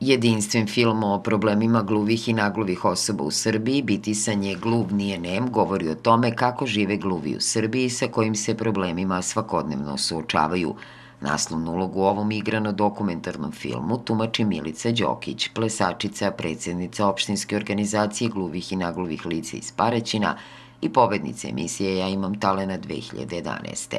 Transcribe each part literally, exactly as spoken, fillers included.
Jedinstven film o problemima gluvih i nagluvih osoba u Srbiji, Bitisan je gluv nije nem, govori o tome kako žive gluvi u Srbiji i sa kojim se problemima svakodnevno suočavaju. Naslovnu ulogu u ovom igrano-dokumentarnom filmu tumači Milica Đokić, plesačica, predsjednica opštinske organizacije gluvih i nagluvih lica iz Paraćina i pobednica emisije Ja imam talena dve hiljade jedanaeste.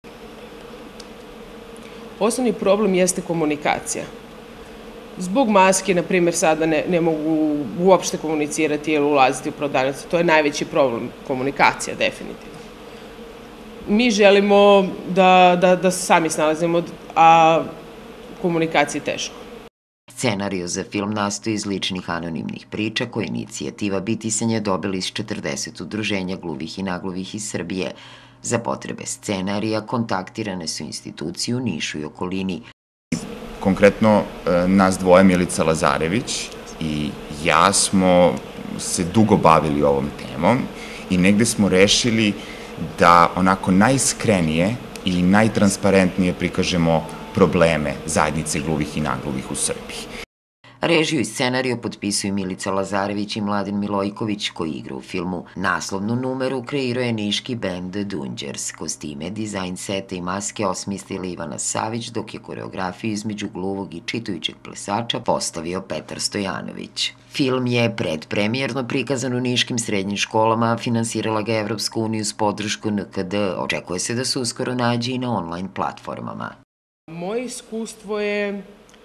Osnovni problem jeste komunikacija. Zbog maske, na primjer, sada ne, ne mogu uopšte komunicirati ili ulaziti u prodavnicu. To je najveći problem, komunikacija, definitivno. Mi želimo da, da, da se sami snalazimo, a komunikacija je teško. Scenario za film nastoji iz ličnih anonimnih priča koje inicijativa Bitisan je dobila iz četrdeset udruženja gluvih i nagluvih iz Srbije. Za potrebe scenarija kontaktirane su institucije u Nišu i okolini. Konkretno, nas dvoje, Milica Lazarević i ja, smo se dugo bavili ovom temom i negde smo rešili da onako najiskrenije i najtransparentnije prikažemo probleme zajednice gluvih i nagluvih u Srbiji. Režiju i scenariju potpisuju Milica Lazarević i Mladen Milojković, koji igra u filmu. Naslovnu numeru kreirao je niški bend Dunđers. Kostime, dizajn seta i maske osmislila Ivana Savić, dok je koreografiju između gluvog i čitajućeg plesača postavio Petar Stojanović. Film je predpremijerno prikazan u niškim srednjim školama, finansirala ga Evropska unija uz podršku N K D. Očekuje se da se uskoro nađe i na online platformama. Moje iskustvo je...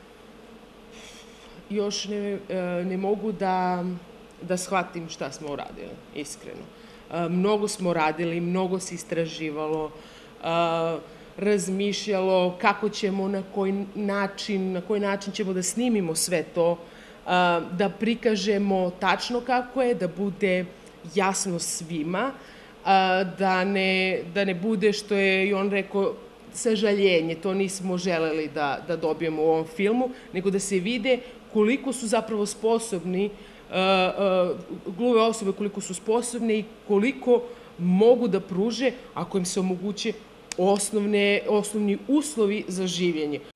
još ne, ne mogu da, da shvatim šta smo uradili, iskreno. Mnogo smo radili, mnogo se istraživalo, razmišljalo kako ćemo, na koji način, na koji način ćemo da snimimo sve to, da prikažemo tačno kako je, da bude jasno svima, da ne, da ne bude, što je i on rekao, sažaljenje, to nismo želeli da, da dobijemo u ovom filmu, nego da se vide koliko su zapravo sposobni, gluve osobe koliko su sposobne i koliko mogu da pruže ako im se omoguće osnovne, osnovni uslovi za življenje.